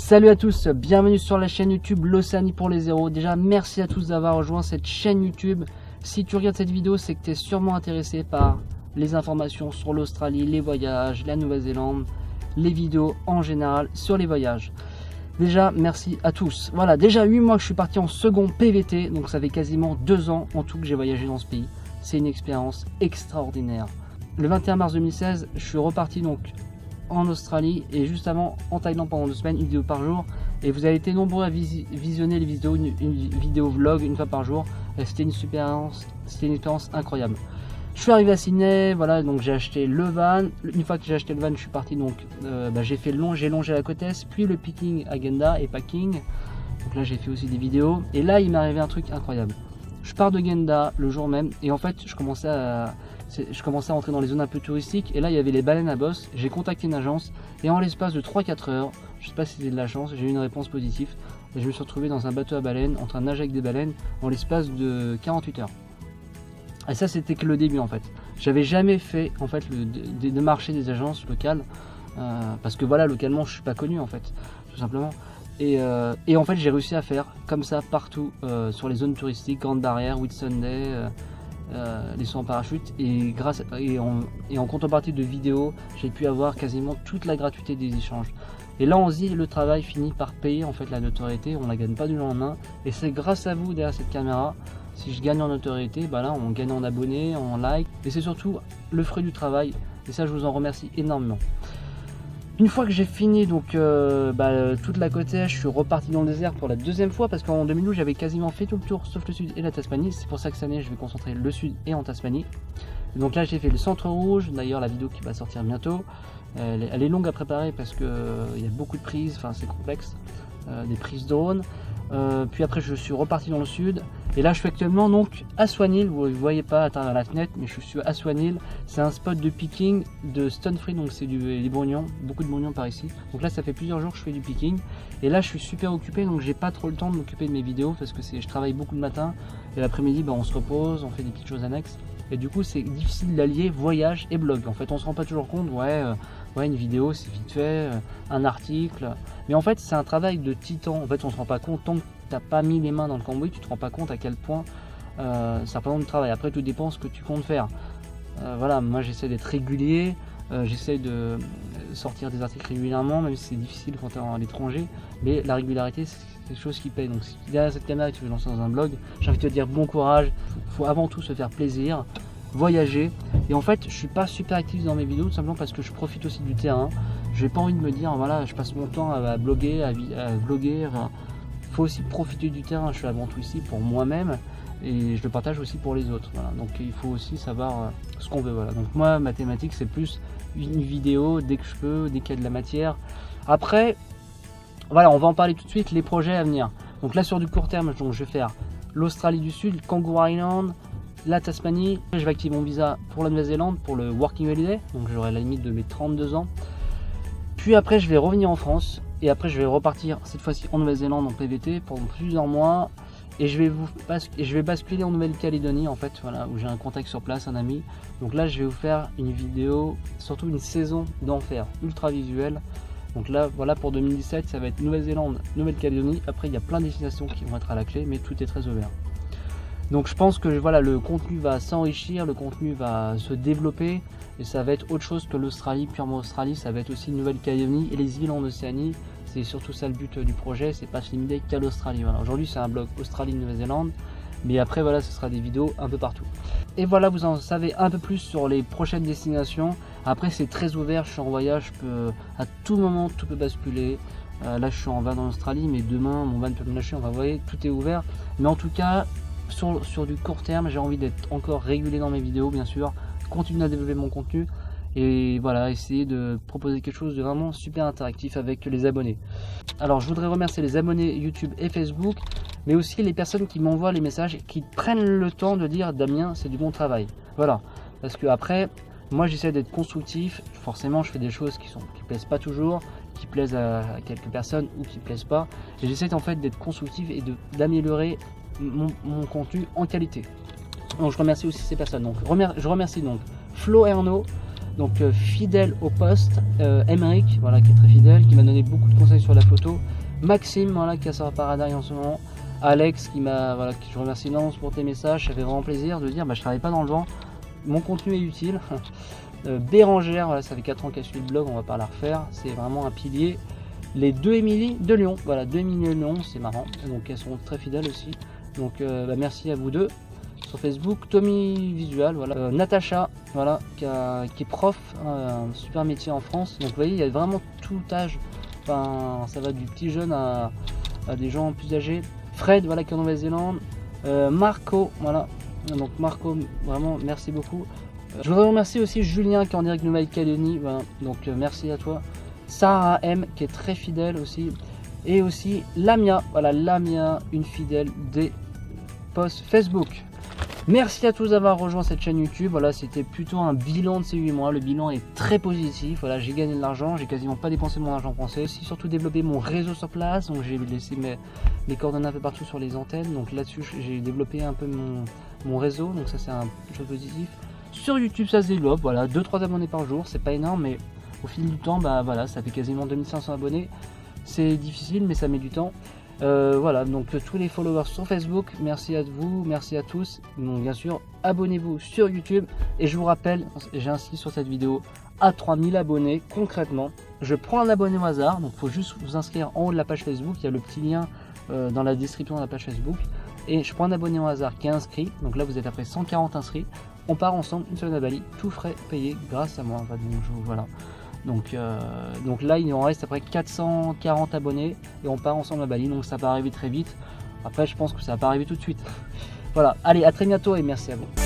Salut à tous, bienvenue sur la chaîne YouTube L'Océanie pour les zéros. Déjà merci à tous d'avoir rejoint cette chaîne YouTube. Si tu regardes cette vidéo, c'est que tu es sûrement intéressé par les informations sur l'Australie, les voyages, la Nouvelle-Zélande, les vidéos en général sur les voyages. Déjà merci à tous. Voilà, déjà 8 mois que je suis parti en second PVT, donc ça fait quasiment 2 ans en tout que j'ai voyagé dans ce pays. C'est une expérience extraordinaire. Le 21 mars 2016, je suis reparti donc en Australie et juste avant en Thaïlande pendant 2 semaines, une vidéo par jour, et vous avez été nombreux à visionner les vidéos, une vidéo vlog une fois par jour. C'était une expérience incroyable. Je suis arrivé à Sydney, voilà, donc j'ai acheté le van. Une fois que j'ai acheté le van, je suis parti donc j'ai longé la côte est, puis le picking à Genda et packing. Donc là j'ai fait aussi des vidéos et là il m'est arrivé un truc incroyable. Je pars de Genda le jour même et en fait je commençais à rentrer dans les zones un peu touristiques et là il y avait les baleines à bosse. J'ai contacté une agence et en l'espace de 3-4 heures, je sais pas si c'était de la chance, j'ai eu une réponse positive et je me suis retrouvé dans un bateau à baleines en train de nager avec des baleines en l'espace de 48 heures. Et ça c'était que le début en fait. J'avais jamais fait en fait de marché des agences locales parce que voilà, localement je suis pas connu en fait, tout simplement. Et en fait j'ai réussi à faire comme ça partout sur les zones touristiques, Grande Barrière, Whitsunday, les sauts en parachute, et en contrepartie de vidéos j'ai pu avoir quasiment toute la gratuité des échanges. Et là on se dit, le travail finit par payer en fait la notoriété, on la gagne pas du jour au lendemain, et c'est grâce à vous derrière cette caméra. Si je gagne en notoriété, bah là on gagne en abonnés, en likes, et c'est surtout le fruit du travail, et ça je vous en remercie énormément. Une fois que j'ai fini donc toute la côte est, je suis reparti dans le désert pour la deuxième fois parce qu'en 2012 j'avais quasiment fait tout le tour sauf le sud et la Tasmanie. C'est pour ça que cette année je vais concentrer le sud et en Tasmanie. Et donc là j'ai fait le centre rouge, d'ailleurs la vidéo qui va sortir bientôt. Elle est longue à préparer parce que il y a beaucoup de prises, enfin c'est complexe, des prises drone. Puis après je suis reparti dans le sud et là je suis actuellement donc à Swan Hill. Vous ne voyez pas à travers la fenêtre mais je suis à Swan Hill. C'est un spot de picking de stone free, donc c'est des brugnons, beaucoup de brugnons par ici. Donc là ça fait plusieurs jours que je fais du picking et là je suis super occupé, donc j'ai pas trop le temps de m'occuper de mes vidéos parce que je travaille beaucoup le matin et l'après-midi on se repose, on fait des petites choses annexes et du coup c'est difficile d'allier voyage et blog. En fait on se rend pas toujours compte, ouais une vidéo c'est vite fait, un article, mais en fait c'est un travail de titan. En fait on se rend pas compte tant que t'as pas mis les mains dans le cambouis, tu te rends pas compte à quel point ça représente du travail. Après tout dépend ce que tu comptes faire. Voilà, moi j'essaie d'être régulier, j'essaie de sortir des articles régulièrement, même si c'est difficile quand tu es à l'étranger, mais la régularité c'est quelque chose qui paye. Donc si derrière cette caméra tu veux lancer dans un blog, j'ai envie de te dire bon courage. Faut avant tout se faire plaisir, voyager. Et en fait je suis pas super actif dans mes vidéos tout simplement parce que je profite aussi du terrain. J'ai pas envie de me dire voilà je passe mon temps à bloguer, à vlogger. Faut aussi profiter du terrain. Je suis avant tout ici pour moi-même et je le partage aussi pour les autres. Voilà. Donc il faut aussi savoir ce qu'on veut. Voilà. Donc moi ma thématique c'est plus une vidéo dès que je peux, dès qu'il y a de la matière. Après voilà, on va en parler tout de suite, les projets à venir. Donc là sur du court terme, donc, je vais faire l'Australie du Sud, Kangaroo Island, la Tasmanie. Je vais activer mon visa pour la Nouvelle-Zélande pour le Working Holiday, donc j'aurai la limite de mes 32 ans. Puis après je vais revenir en France et après je vais repartir cette fois-ci en Nouvelle-Zélande en PVT pour plusieurs mois et je vais basculer en Nouvelle-Calédonie en fait, voilà, où j'ai un contact sur place, un ami. Donc là je vais vous faire une vidéo, surtout une saison d'enfer ultra visuelle. Donc là voilà, pour 2017 ça va être Nouvelle-Zélande, Nouvelle-Calédonie. Après il y a plein de destinations qui vont être à la clé, mais tout est très ouvert. Donc je pense que voilà, le contenu va s'enrichir, le contenu va se développer et ça va être autre chose que l'Australie, purement Australie. Ça va être aussi Nouvelle-Calédonie et les îles en Océanie. C'est surtout ça le but du projet, c'est pas se limiter qu'à l'Australie. Voilà. Aujourd'hui c'est un blog Australie-Nouvelle-Zélande, mais après voilà, ce sera des vidéos un peu partout. Et voilà, vous en savez un peu plus sur les prochaines destinations. Après c'est très ouvert, je suis en voyage, à tout moment tout peut basculer. Là je suis en van en Australie, mais demain mon van peut me lâcher, enfin vous voyez, tout est ouvert. Mais en tout cas sur du court terme, j'ai envie d'être encore régulier dans mes vidéos, bien sûr, continuer à développer mon contenu et voilà, essayer de proposer quelque chose de vraiment super interactif avec les abonnés. Alors je voudrais remercier les abonnés YouTube et Facebook, mais aussi les personnes qui m'envoient les messages et qui prennent le temps de dire Damien c'est du bon travail. Voilà, parce que après moi j'essaie d'être constructif. Forcément je fais des choses qui plaisent pas toujours, qui plaisent à quelques personnes ou qui plaisent pas, et j'essaie en fait d'être constructif et d'améliorer mon contenu en qualité. Donc je remercie aussi ces personnes. Donc je remercie donc Flo Ernaud, donc fidèle au poste, Emeric, voilà, qui est très fidèle, qui m'a donné beaucoup de conseils sur la photo, Maxime, voilà, qui a sa paradaille en ce moment. Alex, qui m'a, voilà, je remercie énormément pour tes messages. Ça fait vraiment plaisir de dire, bah, je travaille pas dans le vent. Mon contenu est utile. Bérangère, voilà, ça fait 4 ans qu'elle suit le blog, on va pas la refaire. C'est vraiment un pilier. Les deux Émilie de Lyon, voilà, deux Émilie de Lyon, c'est marrant. Donc elles sont très fidèles aussi. Donc bah, merci à vous deux. Sur Facebook, Tommy Visual, voilà. Natacha, voilà, qui est prof, un super métier en France. Donc vous voyez, il y a vraiment tout âge. Enfin, ça va du petit jeune à des gens plus âgés. Fred, voilà, qui est en Nouvelle-Zélande. Marco, voilà. Donc Marco, vraiment, merci beaucoup. Je voudrais remercier aussi Julien qui est en direct de Nouvelle-Calédonie. Voilà. Donc merci à toi. Sarah M qui est très fidèle aussi. Et aussi Lamia, voilà, Lamia, une fidèle des posts Facebook. Merci à tous d'avoir rejoint cette chaîne YouTube. Voilà, c'était plutôt un bilan de ces 8 mois. Le bilan est très positif. Voilà, j'ai gagné de l'argent, j'ai quasiment pas dépensé mon argent français. J'ai surtout développé mon réseau sur place. Donc j'ai laissé mes coordonnées un peu partout sur les antennes. Donc là-dessus, j'ai développé un peu mon réseau. Donc ça, c'est un chose positif. Sur YouTube, ça se développe. Voilà, 2-3 abonnés par jour. C'est pas énorme, mais au fil du temps, bah voilà, ça fait quasiment 2500 abonnés. C'est difficile, mais ça met du temps. Voilà, donc tous les followers sur Facebook, merci à vous, merci à tous. Donc bien sûr, abonnez-vous sur YouTube. Et je vous rappelle, j'insiste sur cette vidéo, à 3000 abonnés, concrètement, je prends un abonné au hasard. Donc il faut juste vous inscrire en haut de la page Facebook, il y a le petit lien dans la description de la page Facebook. Et je prends un abonné au hasard qui est inscrit. Donc là vous êtes après 140 inscrits. On part ensemble une semaine à Bali, tout frais payé grâce à moi. Enfin, voilà. Donc là il en reste après 440 abonnés et on part ensemble à Bali, donc ça peut arriver très vite. Après je pense que ça va pas arriver tout de suite. Voilà, allez, à très bientôt et merci à vous.